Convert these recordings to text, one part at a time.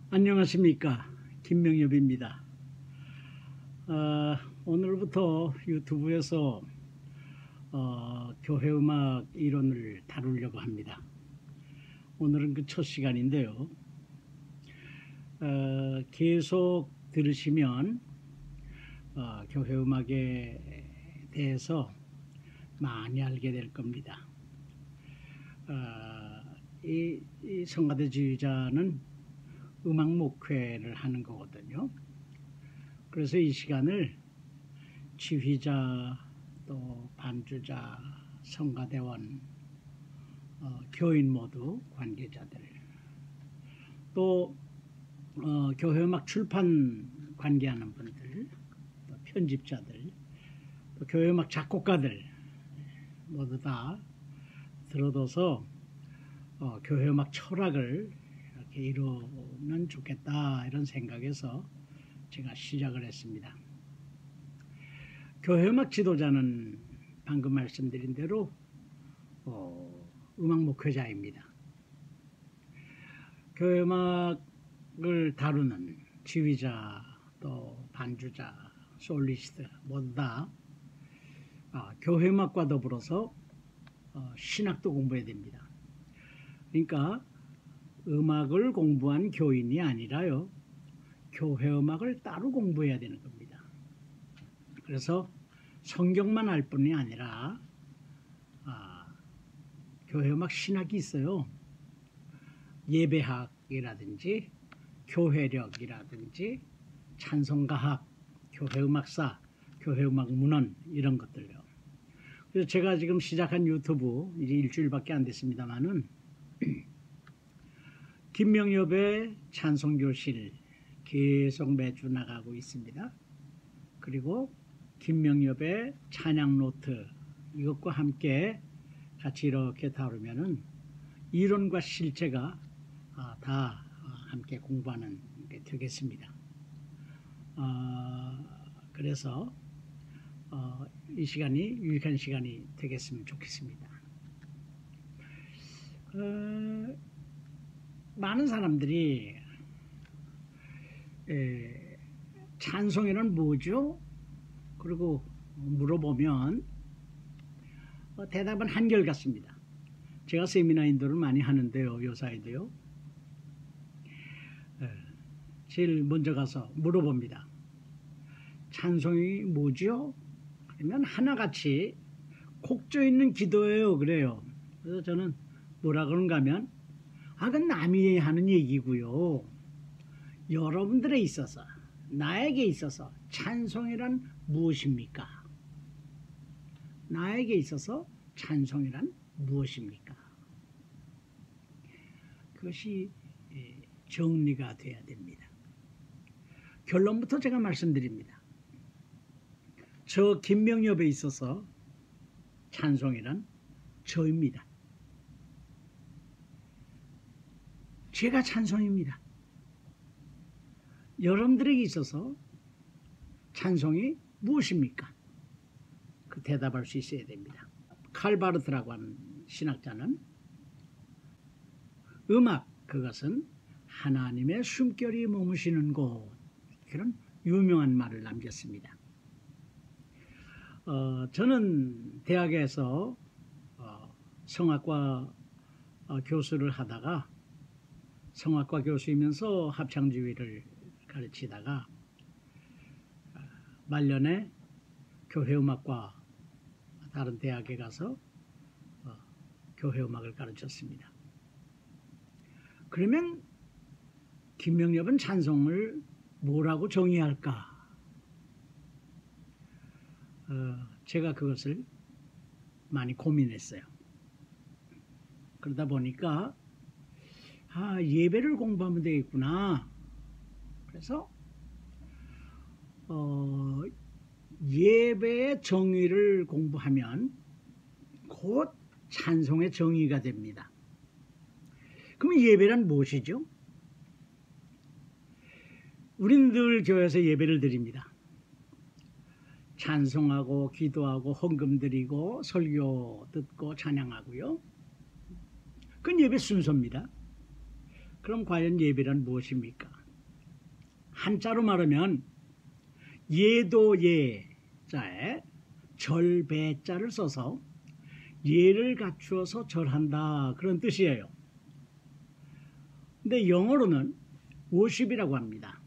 안녕하십니까, 김명엽입니다. 오늘부터 유튜브에서 교회음악 이론을 다루려고 합니다. 오늘은 그 첫 시간인데요. 계속 들으시면 교회음악에 대해서 많이 알게 될 겁니다. 이 성가대 지휘자는 음악 목회를 하는 거거든요. 그래서 이 시간을 지휘자, 또 반주자, 성가대원, 교인 모두 관계자들, 또 교회음악 출판 관계하는 분들, 또 편집자들, 또 교회음악 작곡가들 모두 다 들어둬서 교회음악 철학을 이렇게 이루면 좋겠다, 이런 생각에서 제가 시작을 했습니다. 교회음악 지도자는 방금 말씀드린 대로 음악 목회자입니다. 교회음악을 다루는 지휘자, 또 반주자, 솔리스트 모두 다 교회음악과 더불어서 신학도 공부해야 됩니다. 그러니까 음악을 공부한 교인이 아니라요, 교회음악을 따로 공부해야 되는 겁니다. 그래서 성경만 알 뿐이 아니라 교회음악 신학이 있어요. 예배학이라든지 교회력이라든지 찬송가학, 교회음악사, 교회음악 문헌, 이런 것들요. 그래서 제가 지금 시작한 유튜브 이제 일주일밖에 안 됐습니다만은 김명엽의 찬송교실 계속 매주 나가고 있습니다. 그리고 김명엽의 찬양노트, 이것과 함께 같이 이렇게 다루면은 이론과 실제가 다 함께 공부하는 게 되겠습니다. 그래서 이 시간이 유익한 시간이 되겠으면 좋겠습니다. 많은 사람들이 찬송이란 뭐죠? 그리고 물어보면 대답은 한결같습니다. 제가 세미나 인도를 많이 하는데요, 요사이도요. 제일 먼저 가서 물어봅니다. 찬송이 뭐죠? 그러면 하나같이 곡조 있는 기도예요, 그래요. 그래서 저는 뭐라 그런가 하면 그건 남이 하는 얘기고요, 여러분들에 있어서, 나에게 있어서 찬송이란 무엇입니까? 나에게 있어서 찬송이란 무엇입니까? 그것이 정리가 돼야 됩니다. 결론부터 제가 말씀드립니다. 저 김명엽에 있어서 찬송이란 저입니다. 제가 찬송입니다. 여러분들에게 있어서 찬송이 무엇입니까? 그 대답할 수 있어야 됩니다. 칼바르트라고 하는 신학자는 음악, 그것은 하나님의 숨결이 머무시는 곳, 그런 유명한 말을 남겼습니다. 저는 대학에서 성악과 교수를 하다가, 성악과 교수이면서 합창지휘를 가르치다가 말년에 교회음악과 다른 대학에 가서 교회음악을 가르쳤습니다. 그러면 김명엽은 찬송을 뭐라고 정의할까? 제가 그것을 많이 고민했어요. 그러다 보니까 예배를 공부하면 되겠구나. 그래서 예배의 정의를 공부하면 곧 찬송의 정의가 됩니다. 그럼 예배란 무엇이죠? 우리는 늘 교회에서 예배를 드립니다. 찬송하고 기도하고 헌금 드리고 설교 듣고 찬양하고요. 그건 예배 순서입니다. 그럼 과연 예배란 무엇입니까? 한자로 말하면 예도예자에 절배자를 써서 예를 갖추어서 절한다, 그런 뜻이에요. 근데 영어로는 worship이라고 합니다.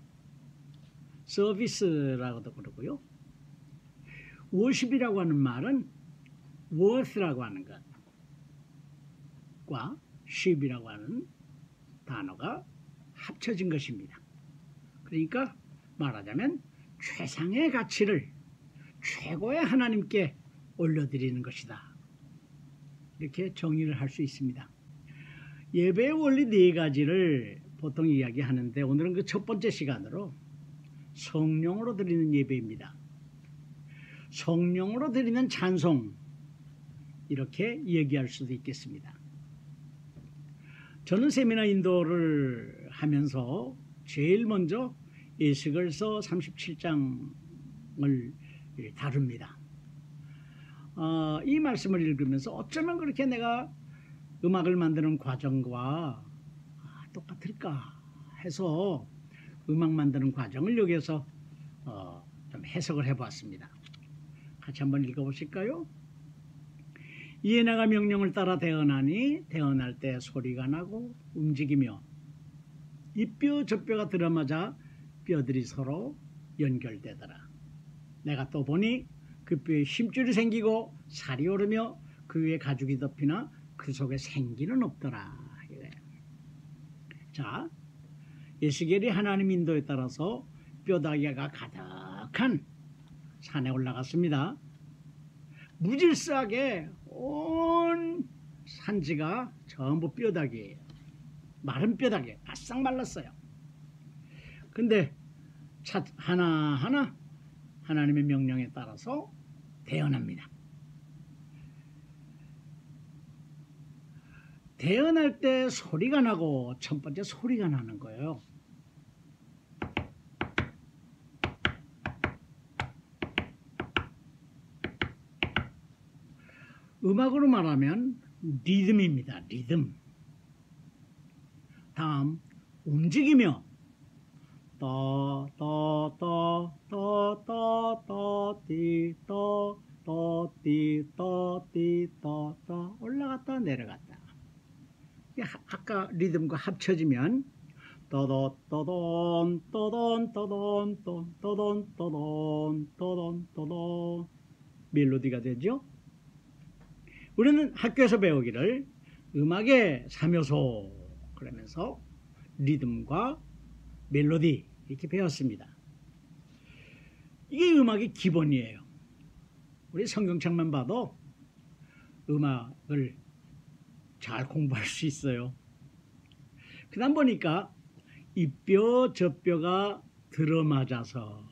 서비스라고도 그러고요. worship이라고 하는 말은 worth라고 하는 것과 ship이라고 하는 단어가 합쳐진 것입니다. 그러니까 말하자면 최상의 가치를 최고의 하나님께 올려드리는 것이다, 이렇게 정의를 할 수 있습니다. 예배의 원리 네 가지를 보통 이야기하는데 오늘은 그 첫 번째 시간으로 성령으로 드리는 예배입니다. 성령으로 드리는 찬송, 이렇게 얘기할 수도 있겠습니다. 저는 세미나 인도를 하면서 제일 먼저 에스겔서 37장을 다룹니다. 이 말씀을 읽으면서 어쩌면 그렇게 내가 음악을 만드는 과정과 똑같을까 해서 음악 만드는 과정을 여기에서 좀 해석을 해보았습니다. 같이 한번 읽어보실까요? 이에 내가 명령을 따라 대언하니 대언할 때 소리가 나고 움직이며 이 뼈 저 뼈가 들어맞아 뼈들이 서로 연결되더라. 내가 또 보니 그 뼈에 힘줄이 생기고 살이 오르며 그 위에 가죽이 덮이나 그 속에 생기는 없더라. 자, 에스겔이 하나님 인도에 따라서 뼈다귀가 가득한 산에 올라갔습니다. 무질서하게 온 산지가 전부 뼈다귀예요. 마른 뼈다귀, 바싹 말랐어요. 근데 하나하나 하나님의 명령에 따라서 대언합니다. 대언할 때 소리가 나고 첫 번째 소리가 나는 거예요. 음악으로 말하면 리듬입니다. 리듬. 다음 움직이며 떠 올라갔다 내려갔다. 아까 리듬과 합쳐지면 떠돈 멜로디가 되죠. 우리는 학교에서 배우기를 음악의 3요소 그러면서 리듬과 멜로디 이렇게 배웠습니다. 이게 음악의 기본이에요. 우리 성경책만 봐도 음악을 잘 공부할 수 있어요. 그 다음 보니까 이 뼈 저 뼈가 들어맞아서,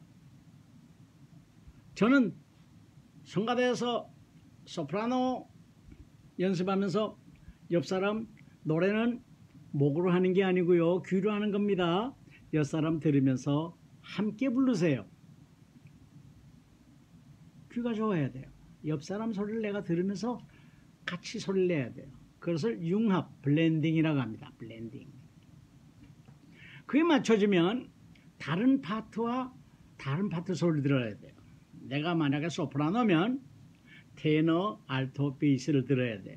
저는 성가대에서 소프라노 연습하면서 옆 사람 노래는 목으로 하는 게 아니고요, 귀로 하는 겁니다. 옆 사람 들으면서 함께 부르세요. 귀가 좋아야 돼요. 옆 사람 소리를 내가 들으면서 같이 소리를 내야 돼요. 그것을 융합, 블렌딩이라고 합니다. 블렌딩. 그게 맞춰지면 다른 파트와 다른 파트 소리를 들어야 돼요. 내가 만약에 소프라노면 테너, 알토, 베이스를 들어야 돼요.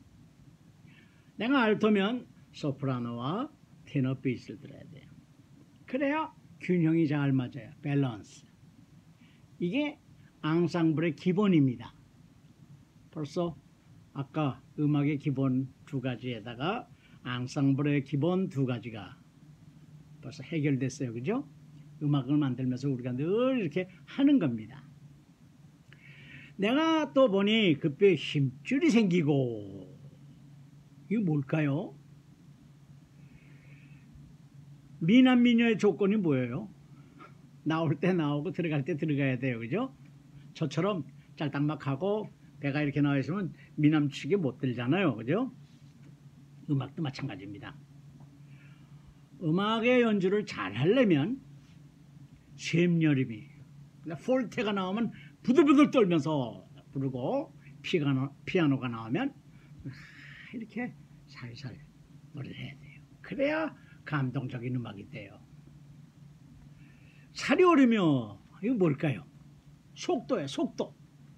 내가 알토면 소프라노와 테너, 베이스를 들어야 돼요. 그래야 균형이 잘 맞아요. 밸런스. 이게 앙상블의 기본입니다. 벌써 아까 음악의 기본 두 가지에다가 앙상블의 기본 두 가지가 벌써 해결됐어요. 그죠? 음악을 만들면서 우리가 늘 이렇게 하는 겁니다. 내가 또 보니 그 뼈에 힘줄이 생기고, 이게 뭘까요? 미남 미녀의 조건이 뭐예요? 나올 때 나오고 들어갈 때 들어가야 돼요. 그죠? 저처럼 짤딱막하고 배가 이렇게 나와 있으면 미남 측에 못 들잖아요. 그죠? 음악도 마찬가지입니다. 음악의 연주를 잘 하려면 샘여림이, 폴테가 나오면 부들부들 떨면서 부르고, 피아노가 나오면 이렇게 살살 노래를 해야 돼요. 그래야 감동적인 음악이 돼요. 살이 오르며 이거 뭘까요? 속도예요. 속도.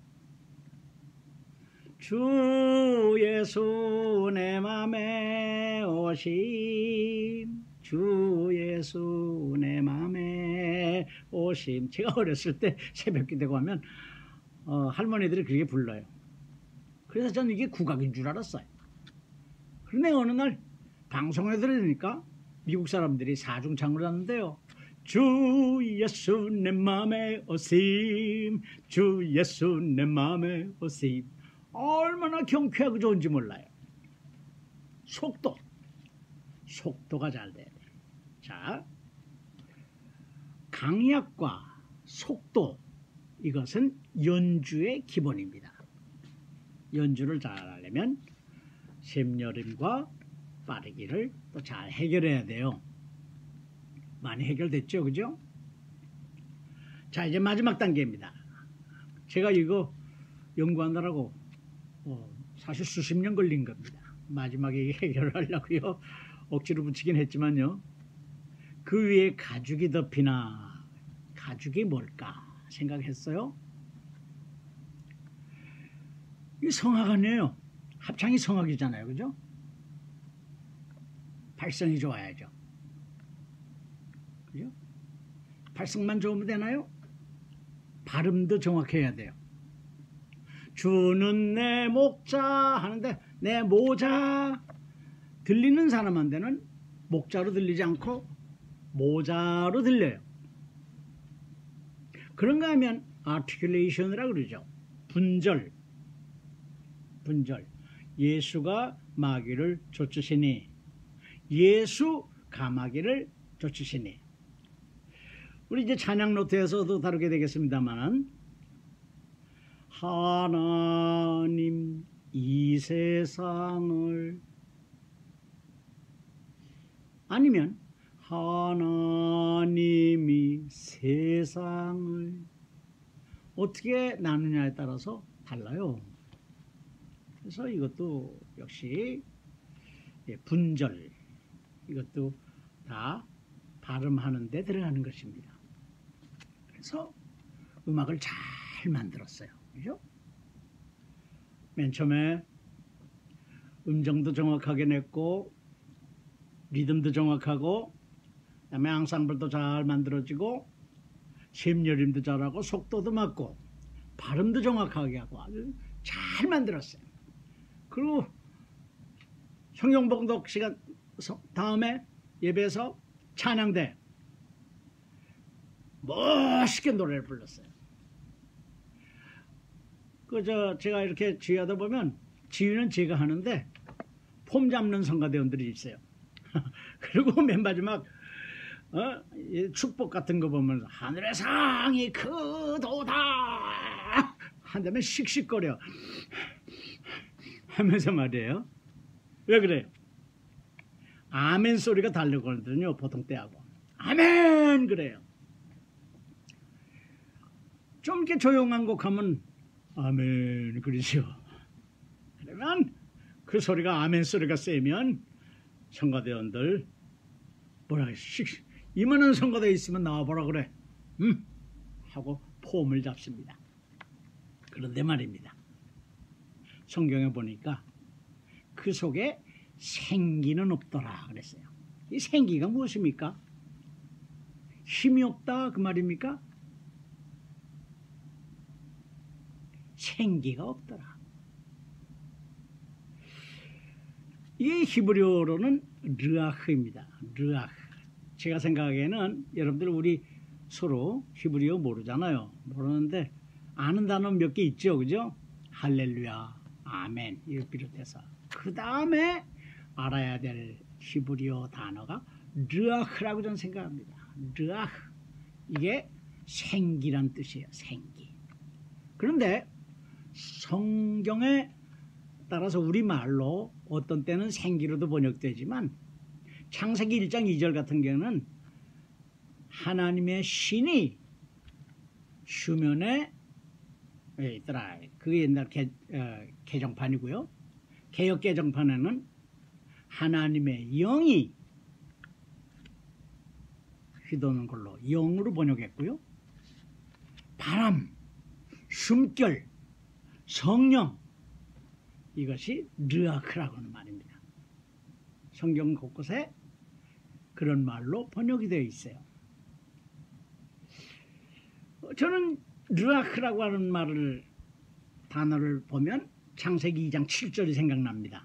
주 예수 내 맘에 오심, 주 예수 내 맘에 오심. 제가 어렸을 때 새벽기도고 하면 할머니들이 그렇게 불러요. 그래서 저는 이게 국악인 줄 알았어요. 그런데 어느 날 방송에 들으니까 미국 사람들이 사중창을 하는데요. 주 예수 내 맘에 오심, 주 예수 내 맘에 오심. 얼마나 경쾌하고 좋은지 몰라요. 속도. 속도가 잘 돼야 돼. 자, 강약과 속도, 이것은 연주의 기본입니다. 연주를 잘 하려면 샘여림과 빠르기를 또 잘 해결해야 돼요. 많이 해결됐죠, 그죠? 자, 이제 마지막 단계입니다. 제가 이거 연구하느라고 사실 수십 년 걸린 겁니다. 마지막에 해결을 하려고요. 억지로 붙이긴 했지만요. 그 위에 가죽이 덮이나, 가죽이 뭘까 생각했어요. 이 성악 아니에요. 합창이 성악이잖아요, 그죠? 발성이 좋아야죠. 그죠? 발성만 좋으면 되나요? 발음도 정확해야 돼요. 주는 내 목자 하는데 내 모자, 들리는 사람한테는 목자로 들리지 않고 모자로 들려요. 그런가 하면 articulation이라고 그러죠. 분절. 분절. 예수가 마귀를 쫓으시니, 예수 가마귀를 쫓으시니. 우리 이제 찬양 노트에서도 다루게 되겠습니다만, 하나님 이 세상을, 아니면 하나님이 세상을, 어떻게 나누냐에 따라서 달라요. 그래서 이것도 역시 분절, 이것도 다 발음하는 데 들어가는 것입니다. 그래서 음악을 잘 만들었어요. 그죠? 맨 처음에 음정도 정확하게 냈고, 리듬도 정확하고, 그다음에 앙상블도 잘 만들어지고, 샘여림도 잘하고, 속도도 맞고, 발음도 정확하게 하고 아주 잘 만들었어요. 그리고 성경봉독 시간 다음에 예배에서 찬양대 멋있게 노래를 불렀어요. 제가 이렇게 지휘하다 보면, 지휘는 제가 하는데 폼 잡는 성가대원들이 있어요. 그리고 맨 마지막 축복 같은 거 보면 하늘의 상이 크도다 한다면 씩씩거려 하면서 말이에요. 왜 그래요? 아멘 소리가 다르거든요, 보통 때하고. 아멘 그래요. 좀 이렇게 조용한 곡 하면 아멘 그러죠. 그러면 그 소리가, 아멘 소리가 세면 성가대원들 뭐라 그래, 이만한 성가대 있으면 나와보라 그래, 하고 폼을 잡습니다. 그런데 말입니다, 성경에 보니까 그 속에 생기는 없더라 그랬어요. 이 생기가 무엇입니까? 힘이 없다 그 말입니까? 생기가 없더라. 이 히브리어로는 르아흐입니다. 르아흐. 제가 생각하기에는 여러분들 우리 서로 히브리어 모르잖아요. 모르는데 아는 단어 몇 개 있죠, 그죠? 할렐루야, 아멘 이를 비롯해서 그 다음에 알아야 될 히브리어 단어가 르아흐라고 저는 생각합니다. 르아흐, 이게 생기란 뜻이에요. 생기. 그런데 성경에 따라서 우리말로 어떤 때는 생기로도 번역되지만, 창세기 1장 2절 같은 경우는 하나님의 신이 수면에 있더라. 그게 옛날 개정판이고요. 개역 개정판에는 하나님의 영이 휘도는 걸로 영으로 번역했고요. 바람, 숨결, 성령, 이것이 르아크라고 하는 말입니다. 성경 곳곳에 그런 말로 번역이 되어 있어요. 저는 르아크라고 하는 단어를 보면 창세기 2장 7절이 생각납니다.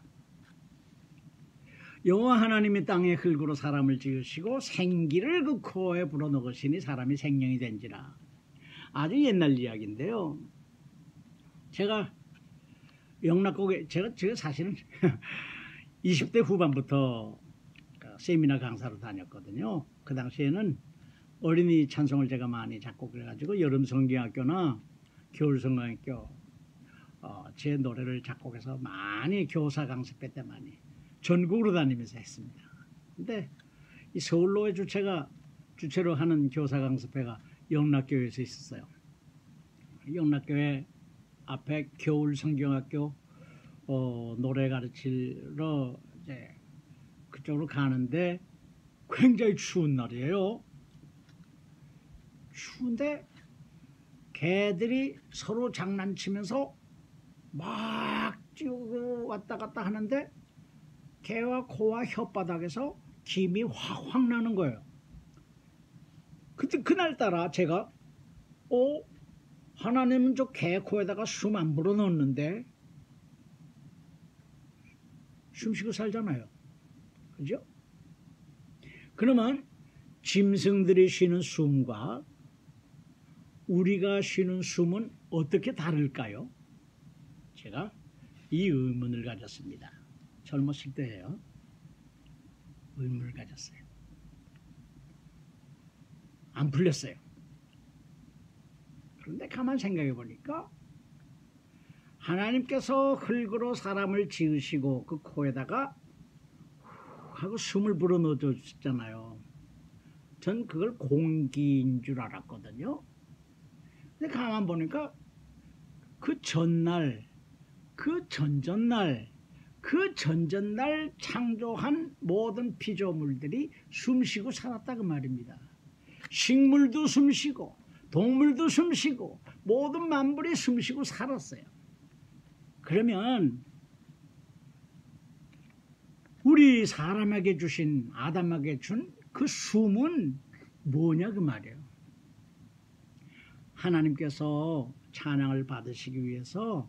여호와 하나님이 땅에 흙으로 사람을 지으시고 생기를 그 코에 불어넣으시니 사람이 생명이 된지라. 아주 옛날 이야기인데요. 제가 영락국에 제가 사실은 20대 후반부터 세미나 강사로 다녔거든요. 그 당시에는 어린이 찬송을 제가 많이 작곡을 해가지고 여름 성경학교나 겨울 성경학교 제 노래를 작곡해서 많이 교사 강습회 때 많이 전국으로 다니면서 했습니다. 근데 이 서울로의 주체로 하는 교사 강습회가 영락교회에서 있었어요. 영락교회 앞에 겨울 성경학교 노래 가르치러 이제 그쪽으로 가는데 굉장히 추운 날이에요. 추운데 개들이 서로 장난치면서 막 찌우고 왔다 갔다 하는데 개와 코와 혓바닥에서 김이 확확 나는 거예요. 그때 그날따라 제가 하나님은 저 개 코에다가 숨 안 불어넣었는데 숨 쉬고 살잖아요. 그죠? 그러면 짐승들이 쉬는 숨과 우리가 쉬는 숨은 어떻게 다를까요? 제가 이 의문을 가졌습니다. 젊었을 때예요. 의문을 가졌어요. 안 풀렸어요. 그런데 가만 생각해 보니까 하나님께서 흙으로 사람을 지으시고 그 코에다가 하고 숨을 불어넣어 줬잖아요. 전 그걸 공기인 줄 알았거든요. 근데 가만 보니까 그 전날, 그 전전날 창조한 모든 피조물들이 숨쉬고 살았다 그 말입니다. 식물도 숨쉬고 동물도 숨쉬고 모든 만물이 숨쉬고 살았어요. 그러면 우리 사람에게 주신 아담에게 준 그 숨은 뭐냐 그 말이에요. 하나님께서 찬양을 받으시기 위해서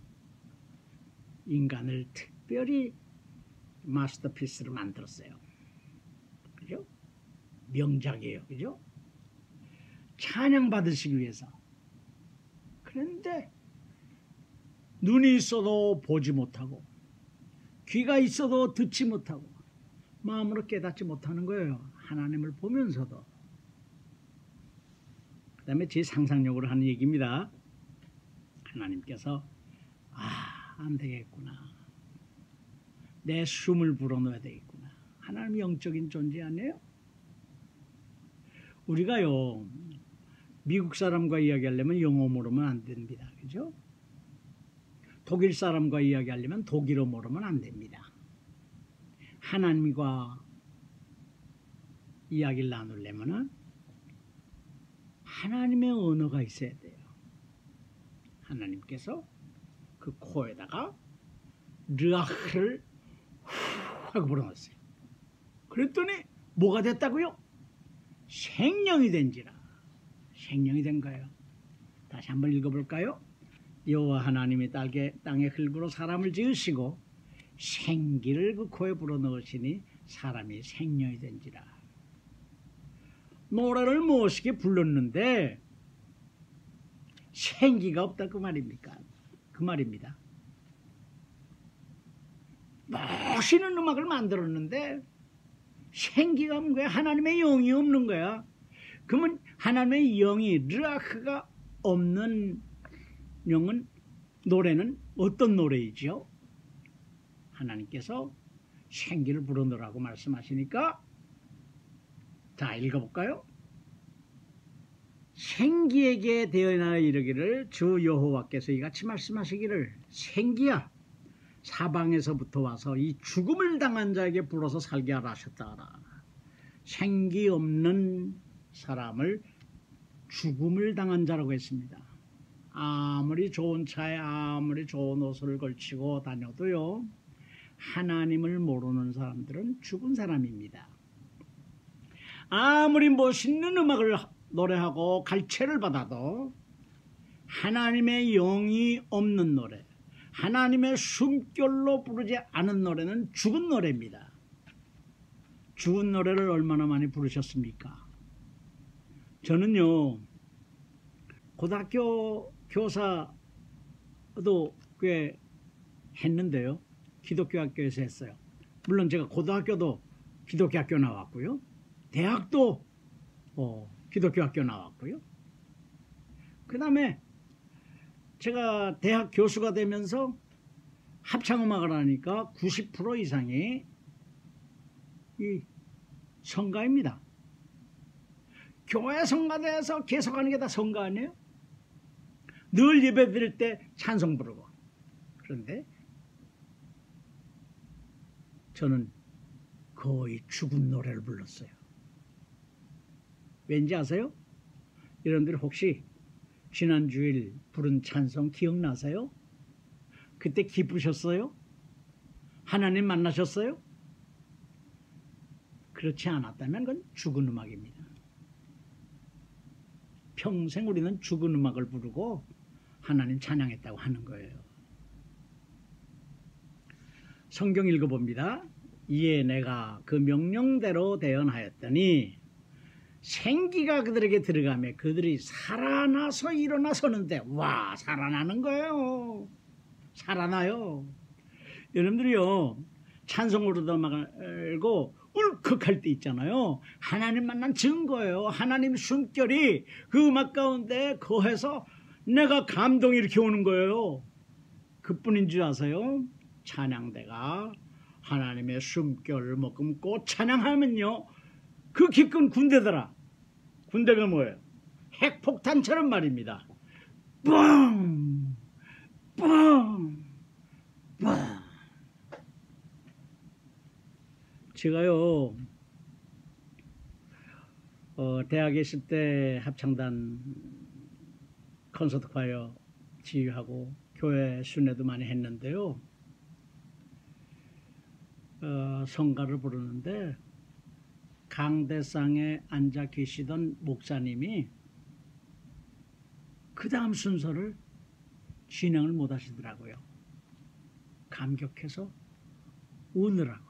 인간을 특별히 마스터피스를 만들었어요. 그죠? 명작이에요. 그죠? 찬양 받으시기 위해서. 그런데 눈이 있어도 보지 못하고 귀가 있어도 듣지 못하고 마음으로 깨닫지 못하는 거예요. 하나님을 보면서도. 그 다음에 제 상상력으로 하는 얘기입니다. 하나님께서 안 되겠구나. 내 숨을 불어넣어야 되겠구나. 하나님 영적인 존재 아니에요? 우리가요 미국 사람과 이야기하려면 영어 모르면 안 됩니다. 그죠? 독일 사람과 이야기하려면 독일어 모르면 안 됩니다. 하나님과 이야기를 나누려면 하나님의 언어가 있어야 돼요. 하나님께서 그 코에다가 르아흐를 하고 불어넣었어요. 그랬더니 뭐가 됐다고요? 생명이 된지라. 생명이 된 거예요. 다시 한번 읽어볼까요? 여호와 하나님이 땅의 흙으로 사람을 지으시고 생기를 그 코에 불어넣으시니 사람이 생명이 된지라. 노래를 멋있게 불렀는데 생기가 없다 그 말입니까? 그 말입니다. 멋있는 음악을 만들었는데 생기가 없는 거야. 하나님의 영이 없는 거야. 그러면 하나님의 영이 르아흐가 없는 노래는 어떤 노래이지요? 하나님께서 생기를 불어넣으라고 말씀하시니까 자 읽어볼까요? 생기에게 대언하여 이르기를 주 여호와께서 이같이 말씀하시기를 생기야 사방에서부터 와서 이 죽음을 당한 자에게 불어서 살게 하라 하셨다 하라. 생기 없는 사람을 죽음을 당한 자라고 했습니다. 아무리 좋은 차에 아무리 좋은 옷을 걸치고 다녀도요, 하나님을 모르는 사람들은 죽은 사람입니다. 아무리 멋있는 음악을 노래하고 갈채를 받아도 하나님의 영이 없는 노래, 하나님의 숨결로 부르지 않은 노래는 죽은 노래입니다. 죽은 노래를 얼마나 많이 부르셨습니까? 저는요, 고등학교 교사도 꽤 했는데요. 기독교 학교에서 했어요. 물론 제가 고등학교도 기독교 학교 나왔고요. 대학도 기독교 학교 나왔고요. 그 다음에 제가 대학 교수가 되면서 합창음악을 하니까 90% 이상이 이 성가입니다. 교회 성가대에서 계속하는 게 다 성가 아니에요? 늘 예배 드릴 때 찬송 부르고. 그런데 저는 거의 죽은 노래를 불렀어요. 왠지 아세요? 여러분들 혹시 지난 주일 부른 찬송 기억나세요? 그때 기쁘셨어요? 하나님 만나셨어요? 그렇지 않았다면 그건 죽은 음악입니다. 평생 우리는 죽은 음악을 부르고 하나님 찬양했다고 하는 거예요. 성경 읽어봅니다. 이에 내가 그 명령대로 대언하였더니 생기가 그들에게 들어가며 그들이 살아나서 일어나 서는데, 와, 살아나는 거예요. 살아나요. 여러분들이요, 찬송 부르다 말고 울컥할 때 있잖아요. 하나님 만난 증거예요. 하나님 숨결이 그 음악 가운데 거해서 내가 감동이 이렇게 오는 거예요. 그뿐인 줄 아세요? 찬양대가 하나님의 숨결을 머금고 찬양하면요, 그 기쁜 군대더라. 군대가 뭐예요? 핵폭탄처럼 말입니다. 뻥! 뻥! 뻥! 제가요, 대학에 있을 때 합창단 콘서트 과여 지휘하고 교회 순회도 많이 했는데요. 성가를 부르는데 강대상에 앉아 계시던 목사님이 그 다음 순서를 진행을 못 하시더라고요. 감격해서 우느라고.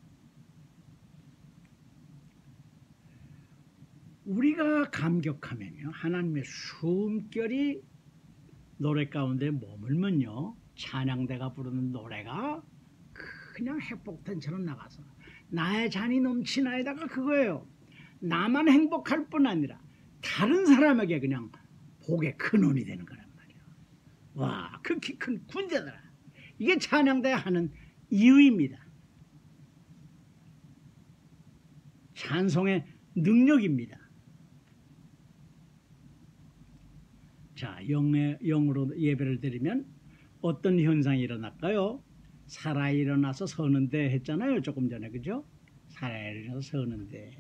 우리가 감격하면요, 하나님의 숨결이 노래 가운데 머물면요, 찬양대가 부르는 노래가 그냥 핵폭탄처럼 나가서 나의 잔이 넘치나이다가 그거예요. 나만 행복할 뿐 아니라 다른 사람에게 그냥 복의 근원이 되는 거란 말이에요. 와, 극히 큰 군대더라. 이게 찬양대 하는 이유입니다. 찬송의 능력입니다. 자, 영으로 예배를 드리면 어떤 현상이 일어날까요? 살아 일어나서 서는데 했잖아요. 조금 전에, 그죠? 살아 일어나서 서는데.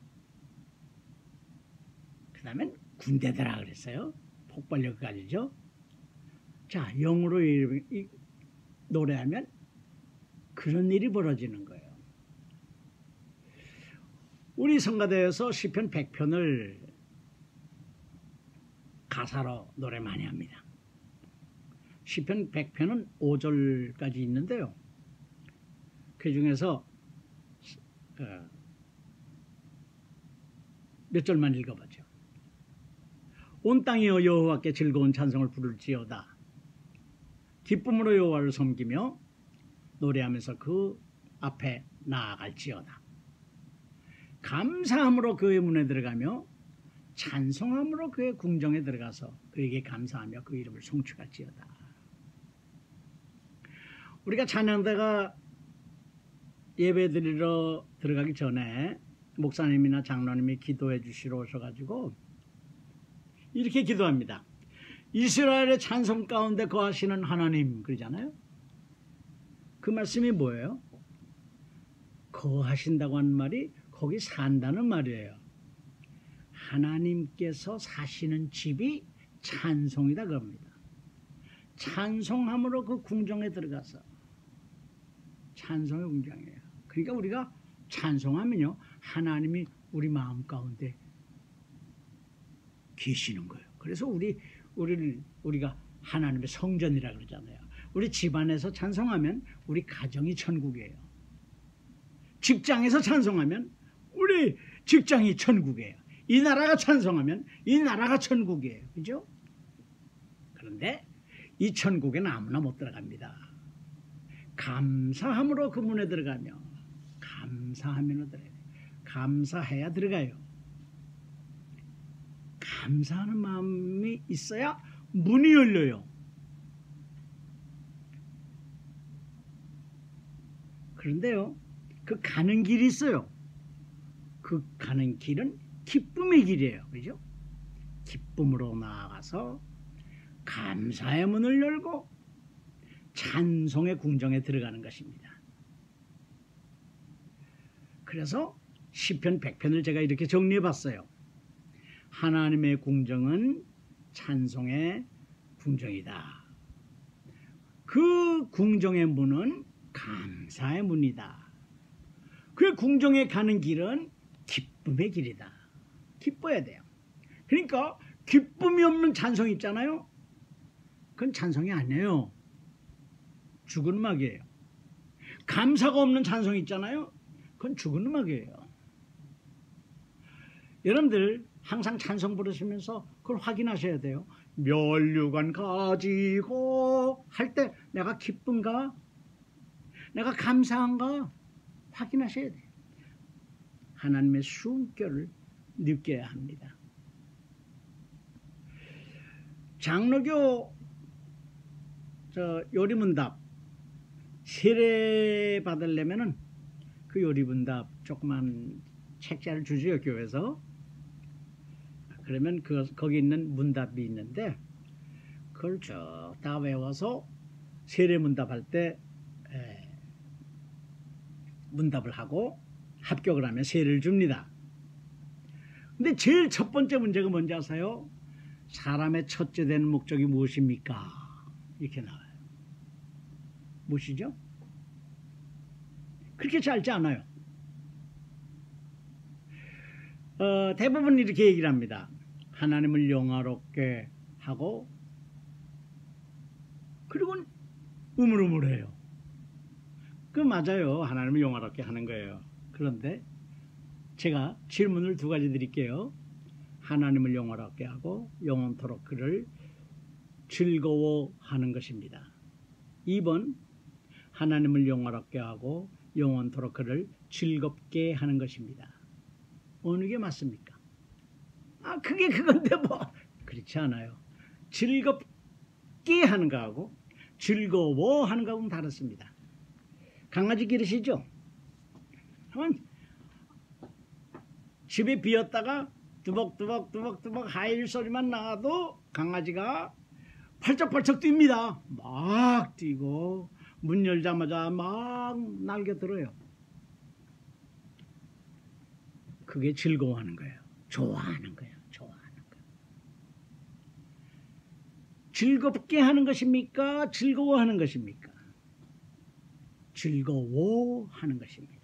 그 다음엔 군대더라 그랬어요. 폭발력까지죠. 자, 영으로 노래하면 그런 일이 벌어지는 거예요. 우리 성가대에서 시편 100편을 가사로 노래 많이 합니다. 시편 100편은 5절까지 있는데요. 그 중에서 몇 절만 읽어보죠. 온 땅이여 여호와께 즐거운 찬송을 부를지어다. 기쁨으로 여호와를 섬기며 노래하면서 그 앞에 나아갈지어다. 감사함으로 그의 문에 들어가며 찬송함으로 그의 궁정에 들어가서 그에게 감사하며 그 이름을 송축할지어다. 우리가 찬양대가 예배 드리러 들어가기 전에 목사님이나 장로님이 기도해 주시러 오셔가지고 이렇게 기도합니다. 이스라엘의 찬송 가운데 거하시는 하나님, 그러잖아요. 그 말씀이 뭐예요? 거하신다고 하는 말이 거기 산다는 말이에요. 하나님께서 사시는 집이 찬송이다 그럽니다. 찬송함으로 그 궁정에 들어가서 찬송의 궁정이에요. 그러니까 우리가 찬송하면요, 하나님이 우리 마음 가운데 계시는 거예요. 그래서 우리가 하나님의 성전이라 그러잖아요. 우리 집안에서 찬송하면 우리 가정이 천국이에요. 직장에서 찬송하면 우리 직장이 천국이에요. 이 나라가 찬송하면 이 나라가 천국이에요. 그죠? 그런데 이 천국에는 아무나 못 들어갑니다. 감사함으로 그 문에 들어가며 감사하면 들어가요. 감사해야 들어가요. 감사하는 마음이 있어야 문이 열려요. 그런데요, 그 가는 길이 있어요. 그 가는 길은 기쁨의 길이에요. 그죠? 기쁨으로 나아가서 감사의 문을 열고 찬송의 궁정에 들어가는 것입니다. 그래서 시편 100편을 제가 이렇게 정리해 봤어요. 하나님의 궁정은 찬송의 궁정이다. 그 궁정의 문은 감사의 문이다. 그 궁정에 가는 길은 기쁨의 길이다. 기뻐야 돼요. 그러니까 기쁨이 없는 찬송이 있잖아요. 그건 찬송이 아니에요. 죽은 음악이에요. 감사가 없는 찬송이 있잖아요. 그건 죽은 음악이에요. 여러분들 항상 찬송 부르시면서 그걸 확인하셔야 돼요. 면류관 가지고 할 때 내가 기쁜가? 내가 감사한가? 확인하셔야 돼요. 하나님의 숨결을 느껴야 합니다. 장로교 요리문답 세례 받으려면은 그 요리문답 조그만 책자를 주죠, 교회에서. 그러면 거기 있는 문답이 있는데 그걸 쭉 다 외워서 세례 문답할 때 문답을 하고 합격을 하면 세례를 줍니다. 근데 제일 첫 번째 문제가 뭔지 아세요? 사람의 첫째 되는 목적이 무엇입니까? 이렇게 나와요. 무엇이죠? 그렇게 짧지 않아요. 대부분 이렇게 얘기를 합니다. 하나님을 영화롭게 하고 그리고 우물우물해요. 그 맞아요. 하나님을 영화롭게 하는 거예요. 그런데 제가 질문을 두 가지 드릴게요. 하나님을 영화롭게 하고 영원토록 그를 즐거워하는 것입니다. 2번 하나님을 영화롭게 하고 영원토록 그를 즐겁게 하는 것입니다. 어느 게 맞습니까? 그게 그건데 뭐. 그렇지 않아요. 즐겁게 하는 거하고 즐거워하는 거하고는 다릅니다. 강아지 기르시죠? 집에 비었다가 두벅두벅 하일 소리만 나도 강아지가 펄쩍펄쩍 뜁니다. 막 뛰고 문 열자마자 막 날겨들어요. 그게 즐거워하는 거예요. 좋아하는 거예요. 좋아하는 거예요. 즐겁게 하는 것입니까? 즐거워하는 것입니까? 즐거워하는 것입니다.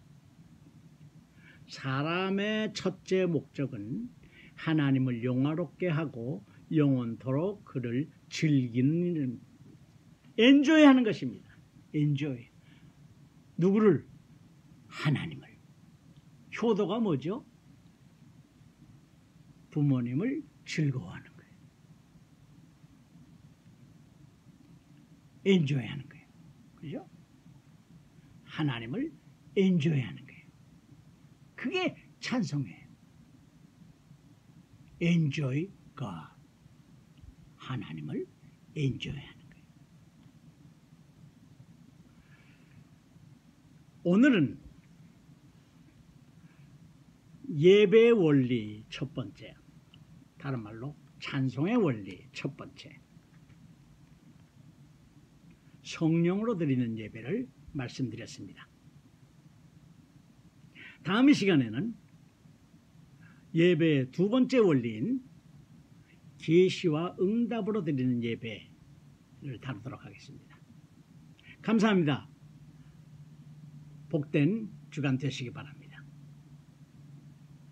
사람의 첫째 목적은 하나님을 영화롭게 하고 영원토록 그를 즐기는 엔조이하는 것입니다. 엔조이. 누구를? 하나님을. 효도가 뭐죠? 부모님을 즐거워하는 거예요. 엔조이하는 거예요. 그죠? 하나님을 엔조이하는 거예요. 그게 찬송이에요. Enjoy God. 하나님을 enjoy하는 거예요. 오늘은 예배의 원리 첫 번째, 다른 말로 찬송의 원리 첫 번째, 성령으로 드리는 예배를 말씀드렸습니다. 다음 시간에는 예배의 두 번째 원리인 계시와 응답으로 드리는 예배를 다루도록 하겠습니다. 감사합니다. 복된 주간 되시기 바랍니다.